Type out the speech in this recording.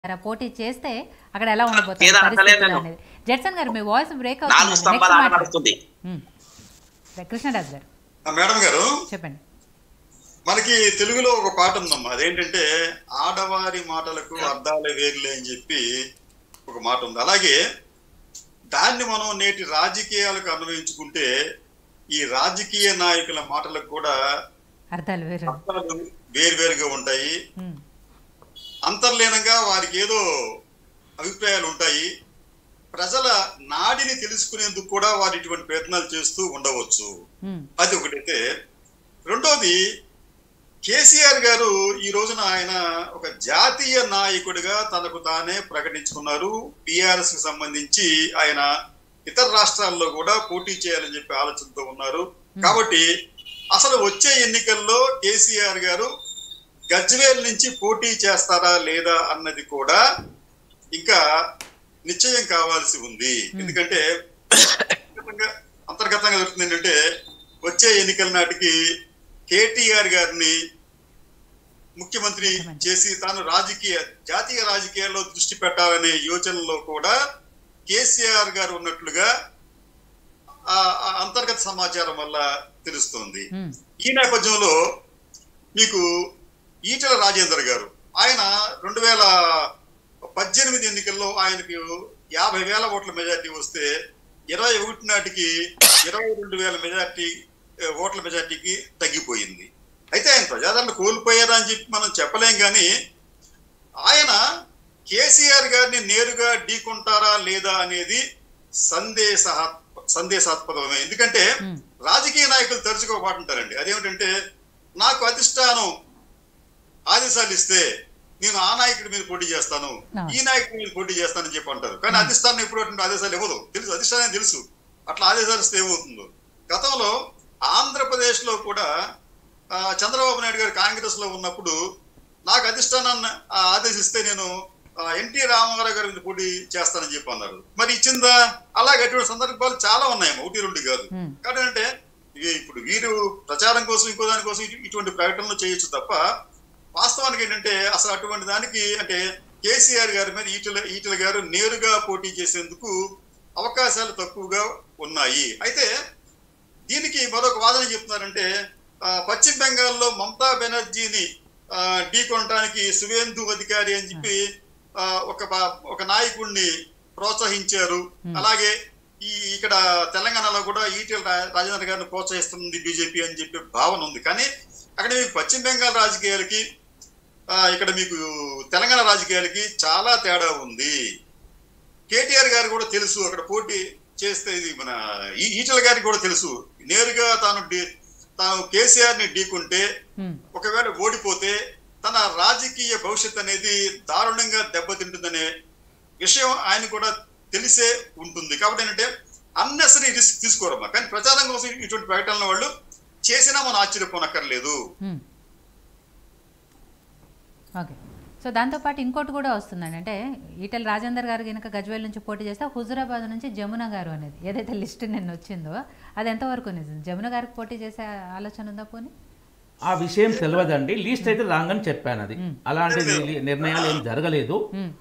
పోటీ చేస్తే అక్కడ ఎలా ఉండబోతుంది పరిస్థితులు అనేది. జడ్సన్ గారు మీ వాయిస్ బ్రేక్ అవుతుంది. కృష్ణరాజు గారు మేడం గారు చెప్పండి. మనకి తెలుగులో ఒక పాట ఉందమ్మా, అదేంటంటే ఆడవారి మాటలకు అర్థాలే వేరులే అని చెప్పి ఒక మాట ఉంది. అలాగే దాన్ని మనం నేటి రాజకీయాలకు అన్వయించుకుంటే ఈ రాజకీయ నాయకుల మాటలకు కూడా అర్థాలు వేరువేరుగా ఉంటాయి. అంతర్లీనంగా వారికి ఏదో అభిప్రాయాలు ఉంటాయి. ప్రజల నాడిని తెలుసుకునేందుకు కూడా వారు ఇటువంటి ప్రయత్నాలు చేస్తూ ఉండవచ్చు. అది ఒకటైతే, రెండోది కేసీఆర్ గారు ఈ రోజున ఆయన ఒక జాతీయ నాయకుడిగా తనకు తానే ప్రకటించుకున్నారు. టిఆర్ఎస్ కి సంబంధించి ఆయన ఇతర రాష్ట్రాల్లో కూడా పోటీ చేయాలని చెప్పి ఆలోచనతో ఉన్నారు. కాబట్టి అసలు వచ్చే ఎన్నికల్లో కేసీఆర్ గారు గజ్వేల్ నుంచి పోటీ చేస్తారా లేదా అన్నది కూడా ఇంకా నిశ్చయం కావాల్సి ఉంది. ఎందుకంటే అంతర్గతంగా జరుగుతుంది ఏంటంటే వచ్చే ఎన్నికల నాటికి కేటీఆర్ గారిని ముఖ్యమంత్రి చేసి తాను జాతీయ రాజకీయాల్లో దృష్టి పెట్టాలనే యోచనలో కూడా కేసీఆర్ గారు ఉన్నట్లుగా అంతర్గత సమాచారం వల్ల తెలుస్తోంది. ఈ నేపథ్యంలో మీకు ఈటెల రాజేందర్ గారు ఆయన 2018 ఎన్నికల్లో ఆయనకు 50,000 ఓట్ల మెజార్టీ వస్తే 21 నాటికి 22,000 ఓట్ల మెజార్టీకి తగ్గిపోయింది. అయితే ఆయన ప్రజాదరణ కోల్పోయారా అని చెప్పి మనం చెప్పలేం, కానీ ఆయన కేసీఆర్ గారిని నేరుగా ఢీకొంటారా లేదా అనేది సందేశాత్మకమే. ఎందుకంటే రాజకీయ నాయకులు తరచుగా ఒక మాట ఉంటారండి, అదేమిటంటే నాకు అధిష్టానం ఆదేశాలు ఇస్తే నేను ఆ నాయకుడి మీద పోటీ చేస్తాను, ఈ నాయకుడి మీద పోటీ చేస్తానని చెప్పి అంటారు. కానీ అధిష్టానం ఎప్పుడు ఆదేశాలు ఇవ్వదు, తెలుసు, అధిష్టానం తెలుసు అట్లా ఆదేశాలు ఇస్తే ఏమవుతుందో. గతంలో ఆంధ్రప్రదేశ్ లో కూడా చంద్రబాబు నాయుడు గారు కాంగ్రెస్ లో ఉన్నప్పుడు నాకు అధిష్టానాన్ని ఆదేశిస్తే నేను ఎన్టీ రామారావు గారి మీద పోటీ చేస్తానని చెప్పి అన్నారు. మరి ఇచ్చిందా? అలాగే అటువంటి సందర్భాలు చాలా ఉన్నాయేమో, 1-2 కాదు. కాబట్టి అంటే ఇప్పుడు వీరు ప్రచారం కోసం ఇంకో దానికోసం ఇటువంటి ప్రకటనలు చేయొచ్చు తప్ప వాస్తవానికి ఏంటంటే అసలు అటువంటి దానికి అంటే కేసీఆర్ గారి మీద ఈటెల గారు నేరుగా పోటీ చేసేందుకు అవకాశాలు తక్కువగా ఉన్నాయి. అయితే దీనికి మరొక వాదన చెప్తున్నారంటే పశ్చిమ బెంగాల్లో మమతా బెనర్జీని ఢీకొనడానికి సువేందు అధికారి అని చెప్పి ఒక నాయకుడిని ప్రోత్సహించారు. అలాగే ఇక్కడ తెలంగాణలో కూడా ఈటెల రాజేందర్ గారిని ప్రోత్సహిస్తుంది బీజేపీ అని చెప్పి భావన ఉంది. కానీ అక్కడ మీకు పశ్చిమ బెంగాల్ రాజకీయాలకి ఇక్కడ మీకు తెలంగాణ రాజకీయాలకి చాలా తేడా ఉంది. కేటీఆర్ గారు కూడా తెలుసు అక్కడ పోటీ చేస్తే ఇది మన ఈటెల గారికి కూడా తెలుసు నేరుగా తాను కేసీఆర్ ని ఢీకుంటే ఒకవేళ ఓడిపోతే తన రాజకీయ భవిష్యత్ అనేది దారుణంగా దెబ్బతింటుందనే విషయం ఆయన కూడా తెలిసే ఉంటుంది. కాబట్టి ఏంటంటే అన్నెసరీ రిస్క్ తీసుకోరమ్మా. కానీ ప్రచారం కోసం ఇటువంటి ప్రకటనల వాళ్ళు చేసినా మనం ఆశ్చర్యపోనక్కర్లేదు. ఓకే, సో దాంతోపాటు ఇంకోటి కూడా వస్తుందండి, అంటే ఈటెల రాజేందర్ గారు కనుక గజ్వేల్ నుంచి పోటీ చేస్తే హుజురాబాద్ నుంచి జమున గారు అనేది ఏదైతే లిస్ట్ నిన్న వచ్చిందో అది ఎంతవరకు నిజం? జమున గారికి పోటీ చేసే ఆలోచన ఉందా? పోనీ ఆ విషయం తెలియదండి. లిస్ట్ అయితే రాంగని చెప్పాను, అది అలాంటి నిర్ణయాలు ఏం జరగలేదు.